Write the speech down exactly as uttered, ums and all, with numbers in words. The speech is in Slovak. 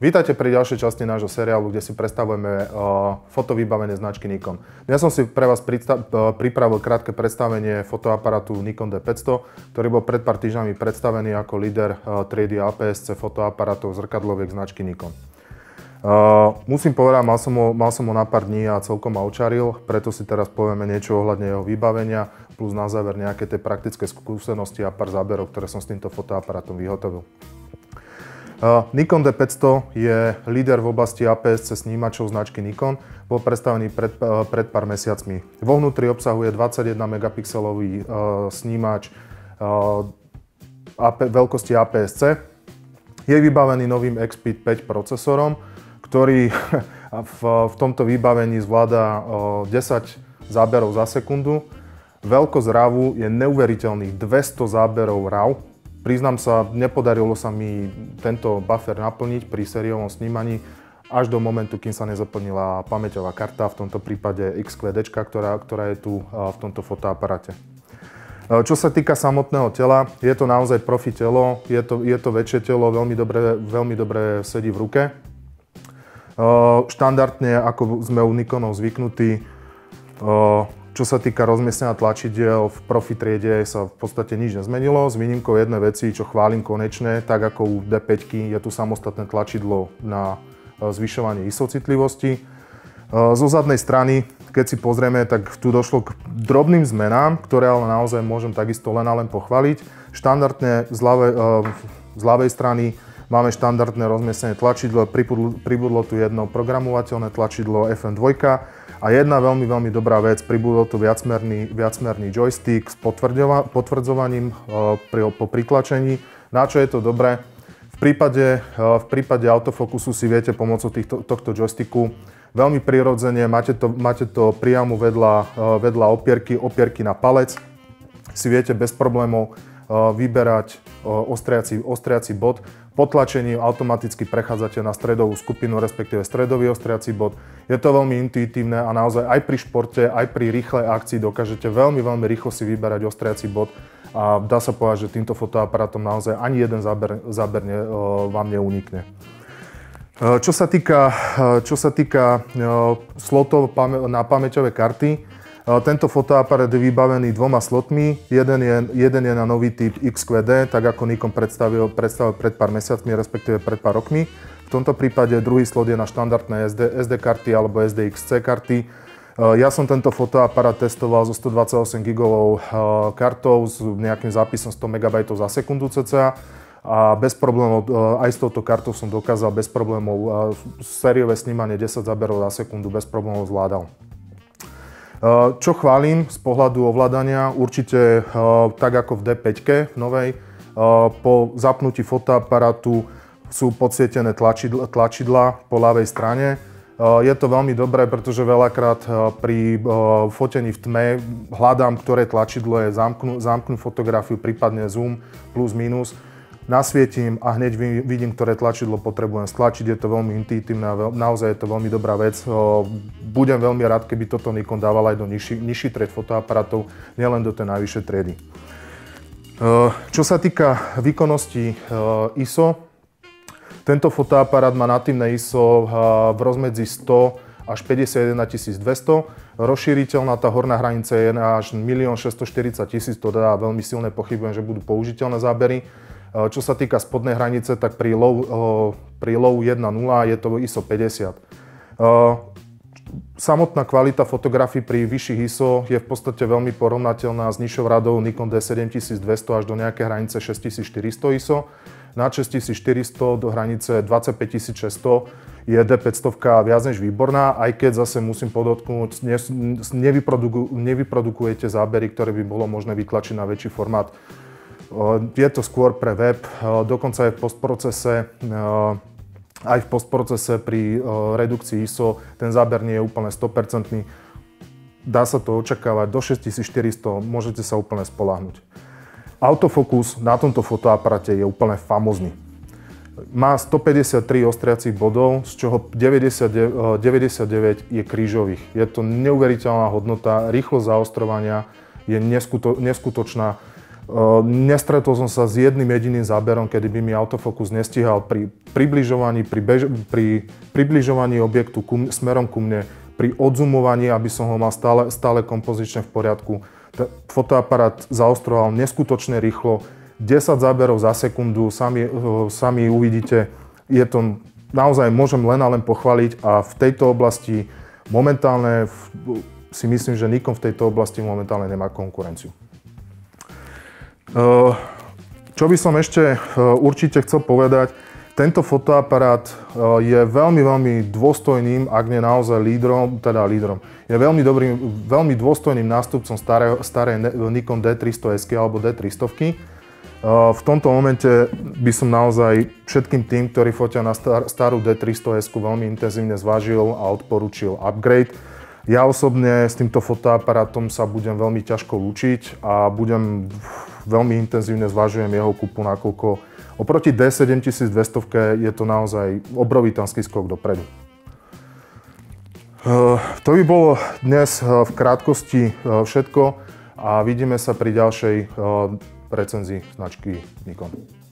Vítajte pri ďalšej časti nášho seriálu, kde si predstavujeme uh, fotovybavenie značky Nikon. Dnes som si pre vás uh, pripravil krátke predstavenie fotoaparátu Nikon D päťsto, ktorý bol pred pár týždňami predstavený ako líder uh, triedy á pé es cé fotoaparátov zrkadloviek značky Nikon. Uh, musím povedať, mal som, ho, mal som ho na pár dní a celkom ma očaril, preto si teraz povieme niečo ohľadne jeho vybavenia, plus na záver nejaké tie praktické skúsenosti a pár záberov, ktoré som s týmto fotoaparátom vyhotovil. Uh, Nikon D päťsto je líder v oblasti á pé es cé snímačov značky Nikon. Bol predstavený pred, uh, pred pár mesiacmi. Vo vnútri obsahuje dvadsaťjeden megapixelový uh, snímač uh, veľkosti á pé es cé. Je vybavený novým X P E E D päť procesorom, ktorý v, v tomto vybavení zvláda uh, desať záberov za sekundu. Veľkosť ravu je neuveriteľných dvesto záberov raw. Priznám sa, nepodarilo sa mi tento buffer naplniť pri sériovom snímaní až do momentu, kým sa nezaplnila pamäťová karta, v tomto prípade X Q D, ktorá, ktorá je tu v tomto fotoaparáte. Čo sa týka samotného tela, je to naozaj profi telo, je to, je to väčšie telo, veľmi dobre, veľmi dobre sedí v ruke. Štandardne, ako sme u Nikonov zvyknutí, čo sa týka rozmiestnenia tlačidiel, v profi triede sa v podstate nič nezmenilo, s výnimkou jednej veci, čo chválim konečne, tak ako u D päť je tu samostatné tlačidlo na zvyšovanie í es o citlivosti. Zo zadnej strany, keď si pozrieme, tak tu došlo k drobným zmenám, ktoré ale naozaj môžem takisto len a len pochváliť. Štandardne z ľavej, z ľavej strany máme štandardné rozmiestnenie tlačidlo, pribudlo, pribudlo tu jedno programovateľné tlačidlo F M dva a jedna veľmi, veľmi dobrá vec, pribudol tu viacmerný, viacmerný joystick s potvrdzovaním uh, pri, po pritlačení. Na čo je to dobré? V prípade, uh, v prípade autofokusu si viete pomocou týchto, tohto joysticku veľmi prirodzene, máte to, máte to priamo vedľa, uh, vedľa opierky, opierky na palec, si viete bez problémov uh, vyberať uh, ostriaci, ostriaci bod. Po tlačení automaticky prechádzate na stredovú skupinu, respektíve stredový ostriaci bod. Je to veľmi intuitívne a naozaj aj pri športe, aj pri rýchlej akcii dokážete veľmi, veľmi rýchlo si vyberať ostriaci bod a dá sa povedať, že týmto fotoaparátom naozaj ani jeden záber, záber ne, vám neunikne. Čo sa týka, čo sa týka slotov na pamäťové karty, tento fotoaparát je vybavený dvoma slotmi. Jeden je, jeden je na nový typ X Q D, tak ako Nikon predstavil, predstavil pred pár mesiacmi, respektíve pred pár rokmi. V tomto prípade druhý slot je na štandardné es dé, es dé karty alebo es dé X C karty. Ja som tento fotoaparát testoval so stodvadsaťosem gigovou kartou s nejakým zápisom sto megabajtov za sekundu cca. A bez problémov, aj s touto kartou som dokázal bez problémov sériové snímanie desať záberov za sekundu bez problémov zvládal. Čo chválim z pohľadu ovládania, určite tak ako v D päť v novej, po zapnutí fotoaparátu sú podsvietené tlačidla, tlačidla po ľavej strane. Je to veľmi dobré, pretože veľakrát pri fotení v tme hľadám, ktoré tlačidlo je, zamknú, zamknú fotografiu, prípadne zoom, plus, minus. Nasvietím a hneď vidím, ktoré tlačidlo potrebujem stlačiť. Je to veľmi intuitívne a naozaj je to veľmi dobrá vec. Budem veľmi rád, keby toto Nikon dával aj do nižší, nižší tried fotoaparátov, nielen do tej najvyššej triedy. Čo sa týka výkonnosti í es o, tento fotoaparát má natívne í es o v rozmedzi sto až päťdesiatjeden tisíc dvesto. Rozšíriteľná tá horná hranica je až milión šesťstoštyridsať tisíc, to dá veľmi silné pochybujem, že budú použiteľné zábery. Čo sa týka spodnej hranice, tak pri low, pri low jedna nula je to í es o päťdesiat. Samotná kvalita fotografií pri vyšších í es o je v podstate veľmi porovnateľná s nižšou radou Nikon D sedemtisícdvesto až do nejakej hranice šesťtisícštyristo í es o. Na šesťtisícštyristo do hranice dvadsaťpäťtisícšesťsto je D päťsto viac než výborná, aj keď zase musím podotknúť, nevyproduku, nevyprodukujete zábery, ktoré by bolo možné vytlačiť na väčší formát. Je to skôr pre web, dokonca aj v postprocese, aj v postprocese pri redukcii í es o ten záber nie je úplne sto percent. Dá sa to očakávať, do šesťtisícštyristo môžete sa úplne spoľahnúť. Autofokus na tomto fotoaparáte je úplne famózny. Má stopäťdesiattri ostriacich bodov, z čoho deväťdesiatdeväť je krížových. Je to neuveriteľná hodnota, rýchlosť zaostrovania je neskuto, neskutočná. Nestretol som sa s jedným jediným záberom, kedy by mi autofokus nestíhal pri približovaní, pri, bež, pri približovaní objektu ku, smerom ku mne, pri odzumovaní, aby som ho mal stále, stále kompozične v poriadku. Ten fotoaparát zaostroval neskutočne rýchlo, desať záberov za sekundu, sami, sami uvidíte, je to naozaj, môžem len a len pochváliť a v tejto oblasti momentálne si myslím, že Nikon v tejto oblasti momentálne nemá konkurenciu. Čo by som ešte určite chcel povedať, tento fotoaparát je veľmi, veľmi dôstojným, ak nie naozaj lídrom, teda lídrom, je veľmi dobrým, veľmi dôstojným nástupcom starého, starej Nikon D tristo es alebo D tristo. V tomto momente by som naozaj všetkým tým, ktorí fotia na star, starú D tristo es veľmi intenzívne zvážil a odporučil upgrade. Ja osobne s týmto fotoaparátom sa budem veľmi ťažko lúčiť a budem veľmi intenzívne zvažujem jeho kúpu, nakoľko oproti D sedemtisícdvesto je to naozaj obrovitánsky skok dopredu. To by bolo dnes v krátkosti všetko a vidíme sa pri ďalšej recenzii značky Nikon.